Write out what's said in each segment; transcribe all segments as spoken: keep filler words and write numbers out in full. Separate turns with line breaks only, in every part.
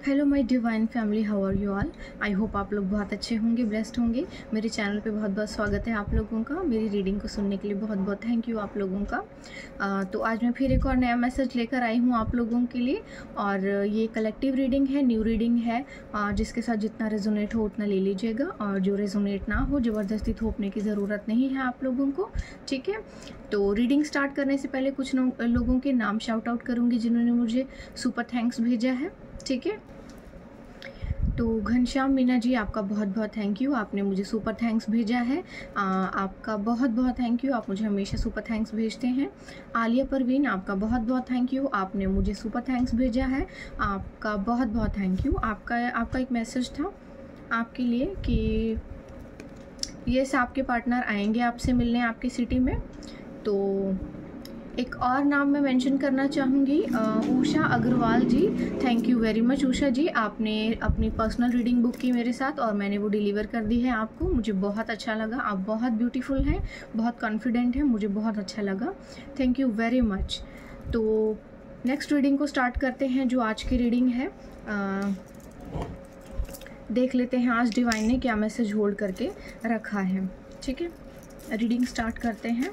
Hello my divine family, how are you all. I hope आप लोग बहुत अच्छे होंगे, ब्लेस्ड होंगे। मेरे चैनल पे बहुत बहुत स्वागत है आप लोगों का। मेरी रीडिंग को सुनने के लिए बहुत बहुत थैंक यू आप लोगों का। आ, तो आज मैं फिर एक और नया मैसेज लेकर आई हूँ आप लोगों के लिए। और ये कलेक्टिव रीडिंग है, न्यू रीडिंग है, आ, जिसके साथ जितना रेजोनेट हो उतना ले लीजिएगा, और जो रेजोनेट ना हो ज़बरदस्ती थोपने की ज़रूरत नहीं है आप लोगों को, ठीक है। तो रीडिंग स्टार्ट करने से पहले कुछ लोगों के नाम शाउट आउट करूँगी जिन्होंने मुझे सुपर थैंक्स भेजा है, ठीक है। तो घनश्याम मीना जी, आपका बहुत बहुत थैंक यू, आपने मुझे सुपर थैंक्स भेजा है। आ, आपका बहुत बहुत थैंक यू, आप मुझे हमेशा सुपर थैंक्स भेजते हैं। आलिया परवीन, आपका बहुत बहुत थैंक यू, आपने मुझे सुपर थैंक्स भेजा है। आपका बहुत बहुत थैंक यू। आपका आपका एक मैसेज था आपके लिए कि यस, आपके पार्टनर आएंगे आपसे मिलने आपकी सिटी में। तो एक और नाम मैं मेंशन करना चाहूँगी, Usha Agarwal ji. Thank you very much Usha ji, आपने अपनी पर्सनल रीडिंग बुक की मेरे साथ और मैंने वो डिलीवर कर दी है आपको। मुझे बहुत अच्छा लगा, आप बहुत ब्यूटीफुल हैं, बहुत कॉन्फिडेंट हैं, मुझे बहुत अच्छा लगा। Thank you very much. तो नेक्स्ट रीडिंग को स्टार्ट करते हैं, जो आज की रीडिंग है। आ, देख लेते हैं आज डिवाइन ने क्या मैसेज होल्ड करके रखा है, ठीक है। रीडिंग स्टार्ट करते हैं।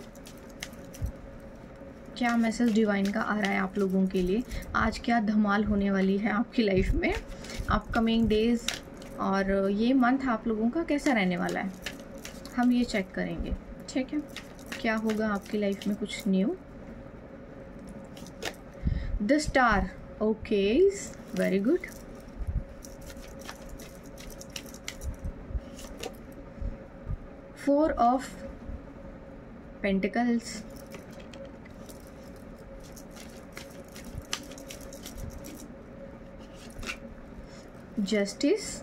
क्या मैसेज डिवाइन का आ रहा है आप लोगों के लिए, आज क्या धमाल होने वाली है आपकी लाइफ में, अपकमिंग डेज और ये मंथ आप लोगों का कैसा रहने वाला है, हम ये चेक करेंगे, ठीक है। क्या होगा आपकी लाइफ में कुछ new. The star, okay, very good. Four of pentacles, justice,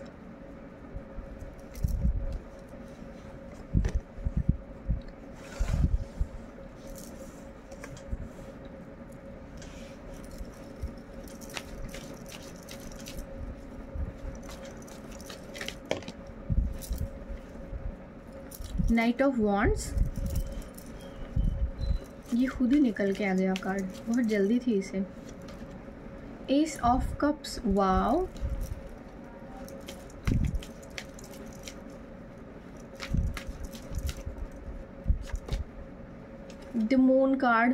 knight of wands, ये खुद ही निकल के आ गया कार्ड, बहुत जल्दी थी इसे। Ace of cups, wow, the moon card,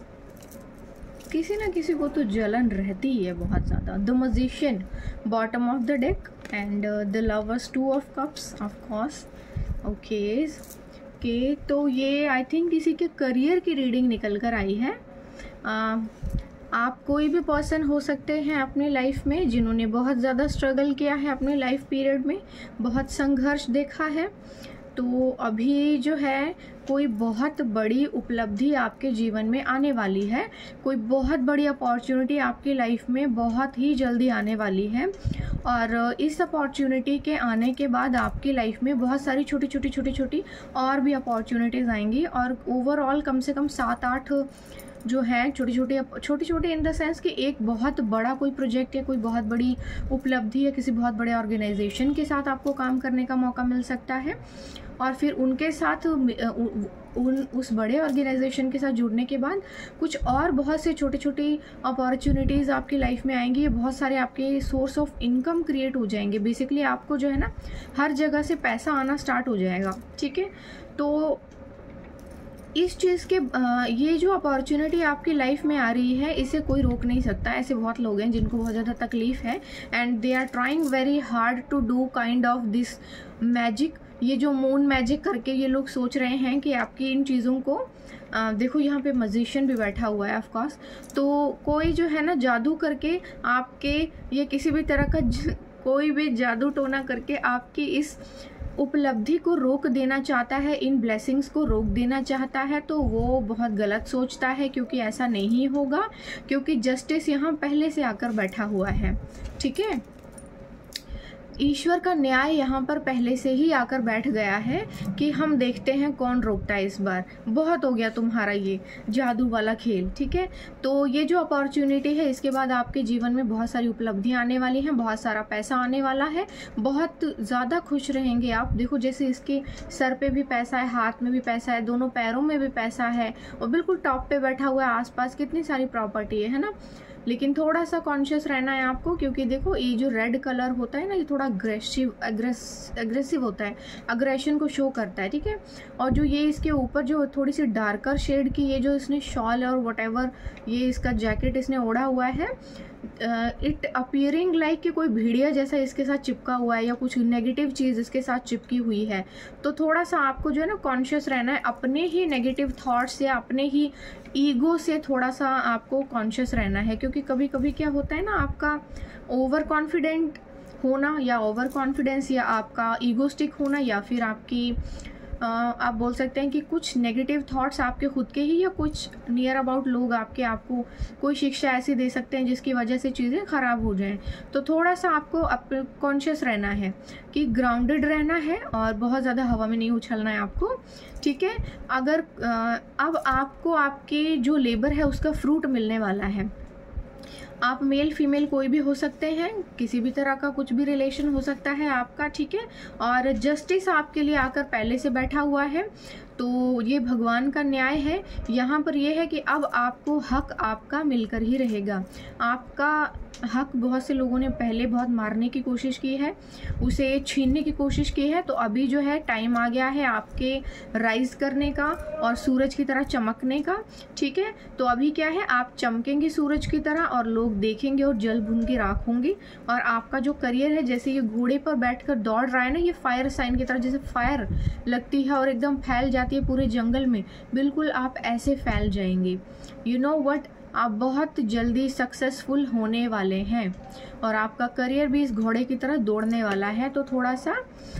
किसी ना किसी को तो जलन रहती ही है बहुत ज़्यादा। The magician, bottom of the deck, and the lovers, two of cups, of course, okay के। तो ये आई थिंक किसी के करियर की रीडिंग निकल कर आई है। आ, आप कोई भी पर्सन हो सकते हैं अपने लाइफ में जिन्होंने बहुत ज़्यादा स्ट्रगल किया है अपने लाइफ पीरियड में, बहुत संघर्ष देखा है। तो अभी जो है कोई बहुत बड़ी उपलब्धि आपके जीवन में आने वाली है, कोई बहुत बड़ी अपॉर्चुनिटी आपकी लाइफ में बहुत ही जल्दी आने वाली है। और इस अपॉर्चुनिटी के आने के बाद आपकी लाइफ में बहुत सारी छोटी छोटी छोटी छोटी और भी अपॉर्चुनिटीज़ आएंगी, और ओवरऑल कम से कम सात आठ जो है छोटी छोटी छोटी छोटी इन द सेंस कि एक बहुत बड़ा कोई प्रोजेक्ट या कोई बहुत बड़ी उपलब्धि या किसी बहुत बड़े ऑर्गेनाइजेशन के साथ आपको काम करने का मौका मिल सकता है। और फिर उनके साथ उन उस बड़े ऑर्गेनाइजेशन के साथ जुड़ने के बाद कुछ और बहुत से छोटी छोटी अपॉर्चुनिटीज़ आपकी लाइफ में आएंगी। ये बहुत सारे आपके सोर्स ऑफ इनकम क्रिएट हो जाएंगे। बेसिकली आपको जो है ना हर जगह से पैसा आना स्टार्ट हो जाएगा, ठीक है। तो इस चीज़ के ये जो अपॉर्चुनिटी आपकी लाइफ में आ रही है, इसे कोई रोक नहीं सकता। ऐसे बहुत लोग हैं जिनको बहुत ज़्यादा तकलीफ़ है, and they are trying very hard to do kind of this magic. ये जो मून मैजिक करके ये लोग सोच रहे हैं कि आपकी इन चीज़ों को आ, देखो यहाँ पे मजिशियन भी बैठा हुआ है ऑफ कोर्स। तो कोई जो है ना जादू करके आपके, ये किसी भी तरह का ज, कोई भी जादू टोना करके आपकी इस उपलब्धि को रोक देना चाहता है, इन ब्लेसिंग्स को रोक देना चाहता है। तो वो बहुत गलत सोचता है, क्योंकि ऐसा नहीं होगा, क्योंकि जस्टिस यहाँ पहले से आकर बैठा हुआ है, ठीक है। ईश्वर का न्याय यहाँ पर पहले से ही आकर बैठ गया है कि हम देखते हैं कौन रोकता है इस बार। बहुत हो गया तुम्हारा ये जादू वाला खेल, ठीक है। तो ये जो अपॉर्चुनिटी है, इसके बाद आपके जीवन में बहुत सारी उपलब्धियाँ आने वाली हैं, बहुत सारा पैसा आने वाला है, बहुत ज़्यादा खुश रहेंगे आप। देखो जैसे इसके सर पे भी पैसा है, हाथ में भी पैसा है, दोनों पैरों में भी पैसा है, और बिल्कुल टॉप पे बैठा हुआ है, आसपास कितनी सारी प्रॉपर्टी है, है ना। लेकिन थोड़ा सा कॉन्शियस रहना है आपको, क्योंकि देखो ये जो रेड कलर होता है ना, ये थोड़ा अग्रेसिव एग्रेस एग्रेसिव होता है, अग्रेशन को शो करता है, ठीक है। और जो ये इसके ऊपर जो थोड़ी सी डार्कर शेड की ये जो इसने शॉल और वटेवर ये इसका जैकेट इसने ओढ़ा हुआ है, इट अपियरिंग लाइक कि कोई भेड़िया जैसा इसके साथ चिपका हुआ है या कुछ नेगेटिव चीज़ इसके साथ चिपकी हुई है। तो थोड़ा सा आपको जो है ना कॉन्शियस रहना है, अपने ही नेगेटिव थॉट्स या अपने ही ईगो से थोड़ा सा आपको कॉन्शियस रहना है, क्योंकि कभी कभी क्या होता है ना, आपका ओवर कॉन्फिडेंट होना या ओवर कॉन्फिडेंस या आपका ईगोस्टिक होना या फिर आपकी Uh, आप बोल सकते हैं कि कुछ नेगेटिव थॉट्स आपके खुद के ही या कुछ नियर अबाउट लोग आपके आपको कोई शिक्षा ऐसी दे सकते हैं जिसकी वजह से चीज़ें ख़राब हो जाएं। तो थोड़ा सा आपको अपने कॉन्शियस रहना है कि ग्राउंडेड रहना है और बहुत ज़्यादा हवा में नहीं उछलना है आपको, ठीक है। अगर uh, अब आपको आपके जो लेबर है उसका फ्रूट मिलने वाला है। आप मेल फीमेल कोई भी हो सकते हैं, किसी भी तरह का कुछ भी रिलेशन हो सकता है आपका, ठीक है। और जस्टिस आपके लिए आकर पहले से बैठा हुआ है, तो ये भगवान का न्याय है। यहाँ पर यह है कि अब आपको हक आपका मिलकर ही रहेगा। आपका हक बहुत से लोगों ने पहले बहुत मारने की कोशिश की है, उसे छीनने की कोशिश की है, तो अभी जो है टाइम आ गया है आपके राइज करने का और सूरज की तरह चमकने का, ठीक है। तो अभी क्या है, आप चमकेंगे सूरज की तरह और लोग देखेंगे और जल भून की राख होंगी। और आपका जो करियर है, जैसे ये घोड़े पर बैठकर दौड़ रहा है ना, ये फायर साइन की तरह जैसे फायर लगती है और एकदम फैल जाती है पूरे जंगल में, बिल्कुल आप ऐसे फैल जाएंगे। यू नो व्हाट, आप बहुत जल्दी सक्सेसफुल होने वाले हैं और आपका करियर भी इस घोड़े की तरह दौड़ने वाला है। तो थोड़ा सा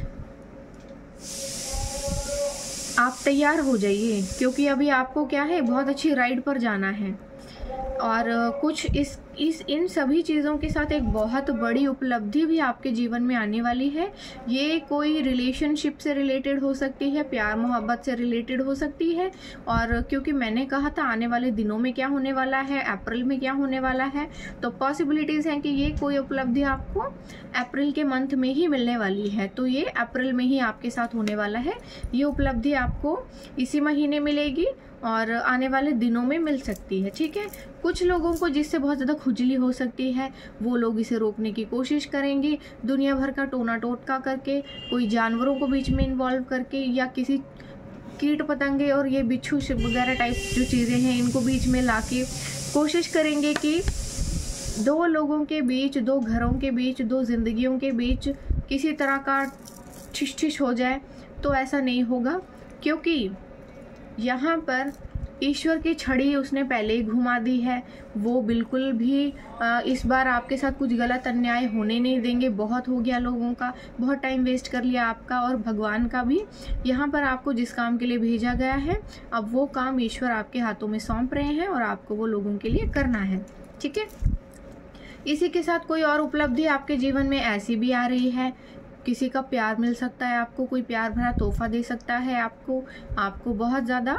आप तैयार हो जाइए, क्योंकि अभी आपको क्या है, बहुत अच्छी राइड पर जाना है। और कुछ इस इस इन सभी चीज़ों के साथ एक बहुत बड़ी उपलब्धि भी आपके जीवन में आने वाली है। ये कोई रिलेशनशिप से रिलेटेड हो सकती है, प्यार मोहब्बत से रिलेटेड हो सकती है। और क्योंकि मैंने कहा था आने वाले दिनों में क्या होने वाला है, अप्रैल में क्या होने वाला है, तो पॉसिबिलिटीज़ हैं कि ये कोई उपलब्धि आपको अप्रैल के मंथ में ही मिलने वाली है। तो ये अप्रैल में ही आपके साथ होने वाला है। ये उपलब्धि आपको इसी महीने मिलेगी और आने वाले दिनों में मिल सकती है, ठीक है। कुछ लोगों को जिससे बहुत ज़्यादा खुजली हो सकती है, वो लोग इसे रोकने की कोशिश करेंगे, दुनिया भर का टोना टोटका करके, कोई जानवरों को बीच में इन्वॉल्व करके या किसी कीट पतंगे और ये बिच्छू वगैरह टाइप जो चीज़ें हैं इनको बीच में लाके कोशिश करेंगे कि दो लोगों के बीच, दो घरों के बीच, दो जिंदगियों के बीच किसी तरह का ठिश ठिश हो जाए। तो ऐसा नहीं होगा, क्योंकि यहाँ पर ईश्वर की छड़ी उसने पहले ही घुमा दी है। वो बिल्कुल भी इस बार आपके साथ कुछ गलत अन्याय होने नहीं देंगे। बहुत हो गया लोगों का, बहुत टाइम वेस्ट कर लिया आपका और भगवान का भी। यहाँ पर आपको जिस काम के लिए भेजा गया है, अब वो काम ईश्वर आपके हाथों में सौंप रहे हैं और आपको वो लोगों के लिए करना है, ठीक है। इसी के साथ कोई और उपलब्धि आपके जीवन में ऐसी भी आ रही है। किसी का प्यार मिल सकता है आपको, कोई प्यार भरा तोहफा दे सकता है आपको। आपको बहुत ज़्यादा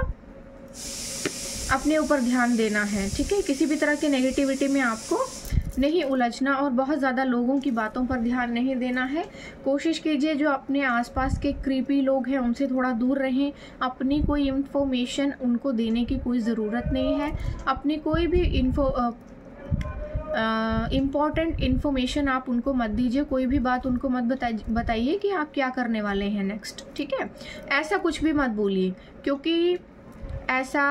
अपने ऊपर ध्यान देना है, ठीक है। किसी भी तरह की नेगेटिविटी में आपको नहीं उलझना और बहुत ज़्यादा लोगों की बातों पर ध्यान नहीं देना है। कोशिश कीजिए जो अपने आसपास के क्रीपी लोग हैं उनसे थोड़ा दूर रहें। अपनी कोई इन्फॉर्मेशन उनको देने की कोई ज़रूरत नहीं है। अपनी कोई भी इन्फो इम्पॉर्टेंट uh, इन्फॉर्मेशन आप उनको मत दीजिए। कोई भी बात उनको मत बताइए कि आप क्या करने वाले हैं नेक्स्ट, ठीक है। ऐसा कुछ भी मत बोलिए, क्योंकि ऐसा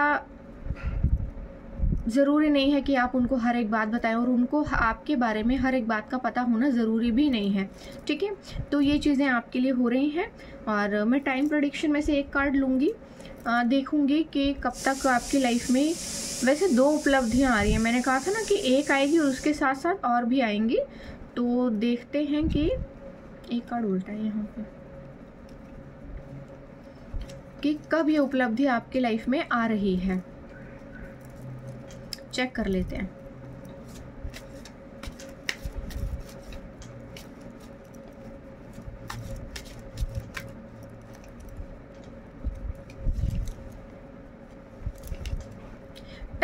ज़रूरी नहीं है कि आप उनको हर एक बात बताएं और उनको आपके बारे में हर एक बात का पता होना ज़रूरी भी नहीं है, ठीक है। तो ये चीज़ें आपके लिए हो रही हैं और मैं टाइम प्रेडिक्शन में से एक कार्ड लूँगी, देखूँगी कि कब तक आपकी लाइफ में। वैसे दो उपलब्धियाँ आ रही हैं, मैंने कहा था ना कि एक आएगी और उसके साथ साथ और भी आएंगी। तो देखते हैं कि एक कार्ड उल्टा है यहाँ पे, कि कब ये उपलब्धि आपकी लाइफ में आ रही है। चेक कर लेते हैं।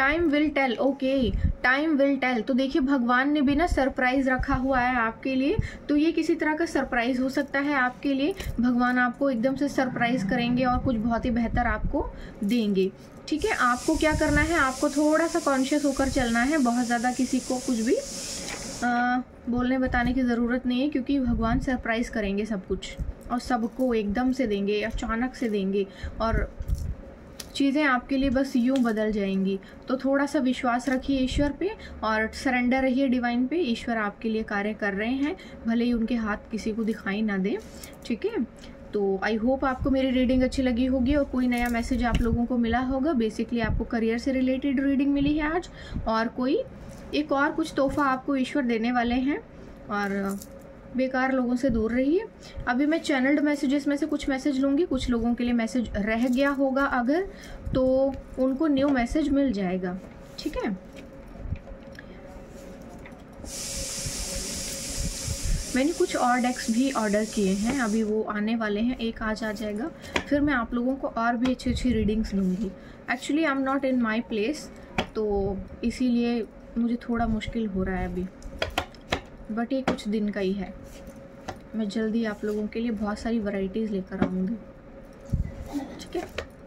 Time will tell, okay time will tell. तो देखिए भगवान ने भी ना सरप्राइज रखा हुआ है आपके लिए, तो ये किसी तरह का सरप्राइज हो सकता है आपके लिए। भगवान आपको एकदम से सरप्राइज करेंगे और कुछ बहुत ही बेहतर आपको देंगे। ठीक है, आपको क्या करना है, आपको थोड़ा सा कॉन्शियस होकर चलना है, बहुत ज़्यादा किसी को कुछ भी आ, बोलने बताने की ज़रूरत नहीं है, क्योंकि भगवान सरप्राइज करेंगे सब कुछ और सबको एकदम से देंगे, अचानक से देंगे और चीज़ें आपके लिए बस यूं बदल जाएंगी। तो थोड़ा सा विश्वास रखिए ईश्वर पे और सरेंडर रहिए डिवाइन पे। ईश्वर आपके लिए कार्य कर रहे हैं, भले ही उनके हाथ किसी को दिखाई ना दे। ठीक है, तो आई होप आपको मेरी रीडिंग अच्छी लगी होगी और कोई नया मैसेज आप लोगों को मिला होगा। बेसिकली आपको करियर से रिलेटेड रीडिंग मिली है आज, और कोई एक और कुछ तोहफा आपको ईश्वर देने वाले हैं, और बेकार लोगों से दूर रहिए। अभी मैं चैनल्ड मैसेजेस में से कुछ मैसेज लूँगी, कुछ लोगों के लिए मैसेज रह गया होगा अगर, तो उनको न्यू मैसेज मिल जाएगा। ठीक है, मैंने कुछ और डेक्स भी ऑर्डर किए हैं, अभी वो आने वाले हैं, एक आज आ जाएगा, फिर मैं आप लोगों को और भी अच्छी अच्छी रीडिंग्स लूँगी। Actually I am not in my place, तो इसीलिए मुझे थोड़ा मुश्किल हो रहा है अभी, बट ये कुछ दिन का ही है। मैं जल्दी आप लोगों के लिए बहुत सारी वैरायटीज़ लेकर आऊँगी। ठीक है,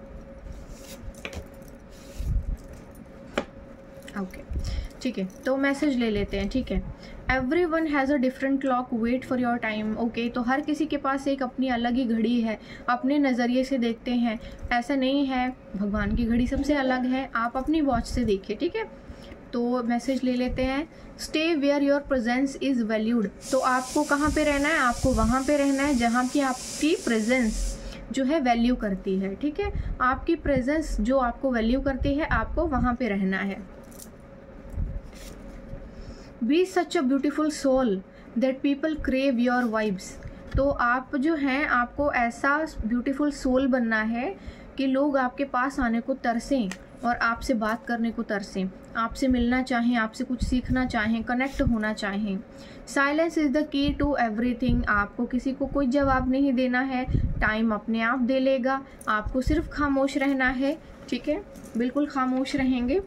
ओके ठीक है, तो मैसेज ले लेते हैं। ठीक है, everyone has a different clock, wait for your time. Okay, तो हर किसी के पास एक अपनी अलग ही घड़ी है, अपने नज़रिए से देखते हैं। ऐसा नहीं है, भगवान की घड़ी सबसे अलग है, आप अपनी वॉच से देखिए। ठीक है, तो मैसेज ले लेते हैं। Stay where your presence is valued. तो आपको कहाँ पे रहना है, आपको वहाँ पे रहना है जहाँ की आपकी प्रेजेंस जो है वैल्यू करती है। ठीक है, आपकी प्रेजेंस जो आपको वैल्यू करती है, आपको वहाँ पे रहना है। Be such a beautiful soul that people crave your vibes. तो आप जो हैं, आपको ऐसा ब्यूटीफुल सोल बनना है कि लोग आपके पास आने को तरसें और आपसे बात करने को तरसें, आपसे मिलना चाहें, आपसे कुछ सीखना चाहें, कनेक्ट होना चाहें। Silence is the key to everything. आपको किसी को कोई जवाब नहीं देना है, टाइम अपने आप दे लेगा, आपको सिर्फ खामोश रहना है। ठीक है, बिल्कुल खामोश रहेंगे।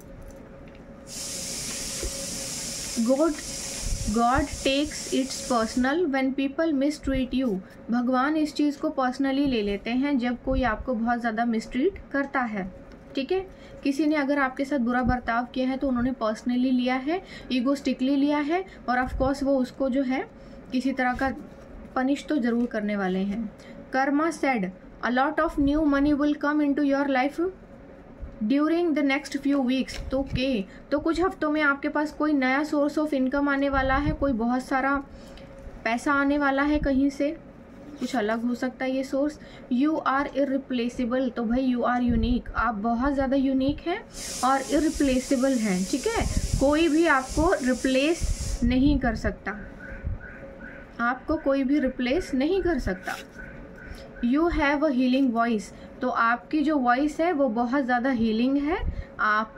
God God takes it's personal when people mistreat you. भगवान इस चीज़ को पर्सनली ले लेते हैं जब कोई आपको बहुत ज़्यादा मिसट्रीट करता है। ठीक है, किसी ने अगर आपके साथ बुरा बर्ताव किया है तो उन्होंने पर्सनली लिया है, ईगोस्टिकली लिया है, और ऑफ कोर्स वो उसको जो है किसी तरह का पनिश तो ज़रूर करने वाले हैं। Karma said a lot of new money will come into your life during the next few weeks. तो के तो कुछ हफ्तों में आपके पास कोई नया सोर्स ऑफ इनकम आने वाला है, कोई बहुत सारा पैसा आने वाला है कहीं से, कुछ अलग हो सकता है ये सोर्स। You are irreplaceable. तो भाई यू आर यूनिक, आप बहुत ज़्यादा यूनिक हैं और इररिप्लेसेबल हैं। ठीक है, कोई भी आपको रिप्लेस नहीं कर सकता, आपको कोई भी रिप्लेस नहीं कर सकता। You have a healing voice. तो आपकी जो वॉइस है वो बहुत ज़्यादा हीलिंग है। आप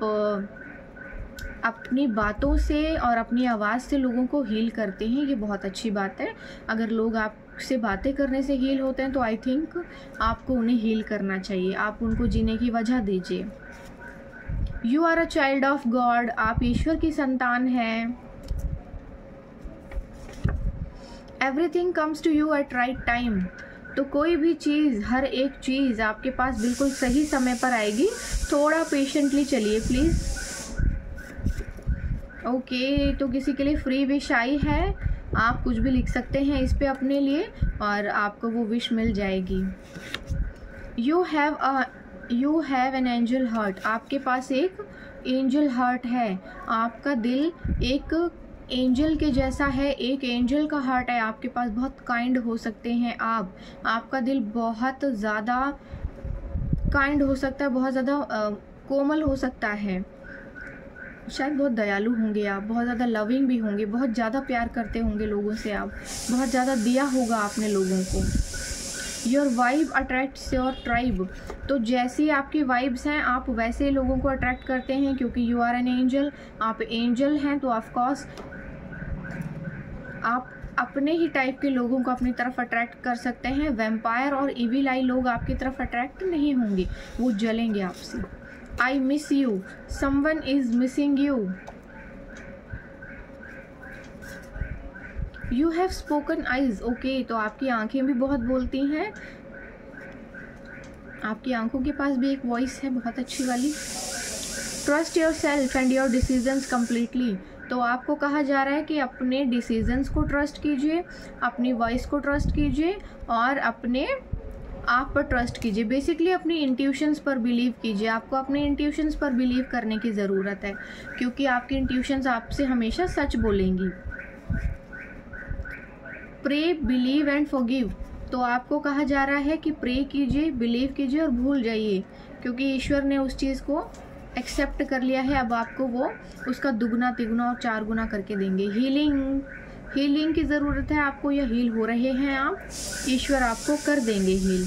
अपनी बातों से और अपनी आवाज़ से लोगों को हील करते हैं, ये बहुत अच्छी बात है। अगर लोग आपसे बातें करने से हील होते हैं तो आई थिंक आपको उन्हें हील करना चाहिए, आप उनको जीने की वजह दीजिए। You are a child of God. आप ईश्वर की संतान हैं। Everything comes to you at right time. तो कोई भी चीज़, हर एक चीज़ आपके पास बिल्कुल सही समय पर आएगी। थोड़ा पेशेंटली चलिए प्लीज़। ओके, तो किसी के लिए फ्री विश आई है, आप कुछ भी लिख सकते हैं इस पे अपने लिए और आपको वो विश मिल जाएगी। You have a you have an angel heart. आपके पास एक एंजल हार्ट है, आपका दिल एक एंजल के जैसा है, एक एंजल का हार्ट है आपके पास। बहुत काइंड हो सकते हैं आप, आपका दिल बहुत ज़्यादा काइंड हो सकता है, बहुत ज़्यादा कोमल हो सकता है, शायद बहुत दयालु होंगे आप, बहुत ज़्यादा लविंग भी होंगे, बहुत ज़्यादा प्यार करते होंगे लोगों से, आप बहुत ज़्यादा दिया होगा आपने लोगों को। Your vibe attracts your tribe. तो जैसी आपकी वाइब्स हैं आप वैसे लोगों को अट्रैक्ट करते हैं, क्योंकि यू आर एन एंजल, आप एंजल हैं, तो ऑफकोर्स आप अपने ही टाइप के लोगों को अपनी तरफ अट्रैक्ट कर सकते हैं। वैम्पायर और इविल आई लोग आपकी तरफ अट्रैक्ट नहीं होंगे, वो जलेंगे आपसे। I miss you, someone is missing you, you have spoken eyes. Okay, तो आपकी आंखें भी बहुत बोलती हैं, आपकी आंखों के पास भी एक वॉइस है बहुत अच्छी वाली। Trust yourself and your decisions completely, तो आपको कहा जा रहा है कि अपने डिसीजंस को ट्रस्ट कीजिए, अपनी वॉइस को ट्रस्ट कीजिए और अपने आप पर ट्रस्ट कीजिए। बेसिकली अपनी इंट्यूशंस पर बिलीव कीजिए, आपको अपने इंट्यूशंस पर बिलीव करने की ज़रूरत है क्योंकि आपकी इंट्यूशंस आपसे हमेशा सच बोलेंगी। प्रे, बिलीव एंड फॉरगिव, तो आपको कहा जा रहा है कि प्रे कीजिए, बिलीव कीजिए और भूल जाइए क्योंकि ईश्वर ने उस चीज़ को एक्सेप्ट कर लिया है, अब आपको वो उसका दुगना तिगुना और चार गुना करके देंगे। हीलिंग हीलिंग की ज़रूरत है आपको, या हील हो रहे हैं आप, ईश्वर आपको कर देंगे heal.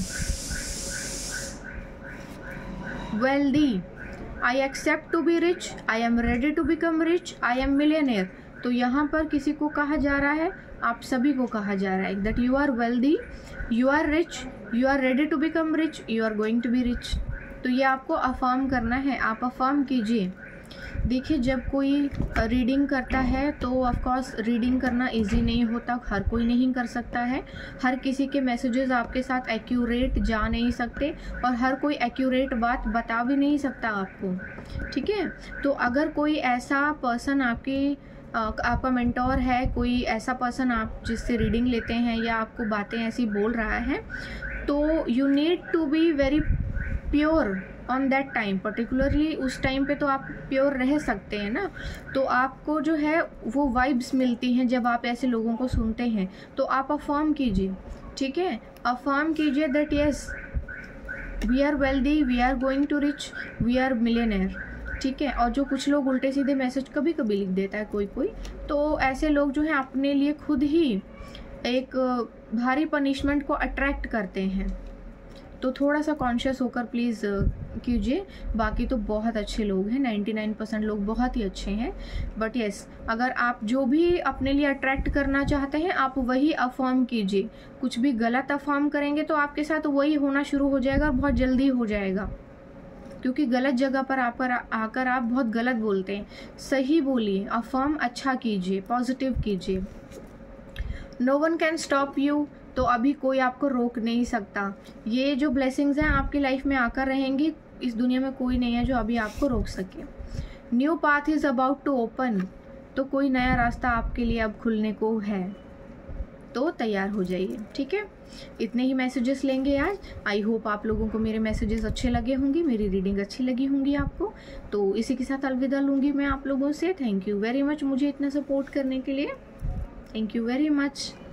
Wealthy, I accept to be rich, I am ready to become rich, I am millionaire, तो यहाँ पर किसी को कहा जा रहा है, आप सभी को कहा जा रहा है that you are wealthy, you are rich, you are ready to become rich, you are going to be rich. तो ये आपको अफर्म करना है, आप अफर्म कीजिए। देखिए, जब कोई रीडिंग करता है तो ऑफ कोर्स रीडिंग करना इजी नहीं होता, हर कोई नहीं कर सकता है, हर किसी के मैसेजेस आपके साथ एक्यूरेट जा नहीं सकते और हर कोई एक्यूरेट बात बता भी नहीं सकता आपको, ठीक है। तो अगर कोई ऐसा पर्सन आपकी आपका मेंटोर है, कोई ऐसा पर्सन आप जिससे रीडिंग लेते हैं या आपको बातें ऐसी बोल रहा है, तो you need to be very pure on that time. Particularly उस टाइम पे तो आप प्योर रह सकते हैं ना, तो आपको जो है वो वाइब्स मिलती हैं जब आप ऐसे लोगों को सुनते हैं, तो आप अफर्म कीजिए, ठीक है, अफर्म कीजिए that yes we are wealthy, we are going to rich, we are millionaire, ठीक है। और जो कुछ लोग उल्टे सीधे मैसेज कभी कभी लिख देता है कोई कोई, तो ऐसे लोग जो हैं अपने लिए खुद ही एक भारी पनिशमेंट को अट्रैक्ट करते हैं, तो थोड़ा सा कॉन्शियस होकर प्लीज़ कीजिए। बाकी तो बहुत अच्छे लोग हैं, निन्यानवे परसेंट लोग बहुत ही अच्छे हैं, बट यस अगर आप जो भी अपने लिए अट्रैक्ट करना चाहते हैं आप वही अफर्म कीजिए। कुछ भी गलत अफर्म करेंगे तो आपके साथ वही होना शुरू हो जाएगा और बहुत जल्दी हो जाएगा, क्योंकि गलत जगह पर आकर आकर आप बहुत गलत बोलते हैं। सही बोलिए, अफर्म अच्छा कीजिए, पॉजिटिव कीजिए। No one can stop you, तो अभी कोई आपको रोक नहीं सकता। ये जो ब्लेसिंग्स हैं आपकी लाइफ में आकर रहेंगी, इस दुनिया में कोई नहीं है जो अभी आपको रोक सके। New path is about to open, तो कोई नया रास्ता आपके लिए अब खुलने को है, तो तैयार हो जाइए, ठीक है। इतने ही मैसेजेस लेंगे आज। आई होप आप लोगों को मेरे मैसेजेस अच्छे लगे होंगे, मेरी रीडिंग अच्छी लगी होंगी आपको। तो इसी के साथ अलविदा लूँगी मैं आप लोगों से। थैंक यू वेरी मच मुझे इतना सपोर्ट करने के लिए, थैंक यू वेरी मच।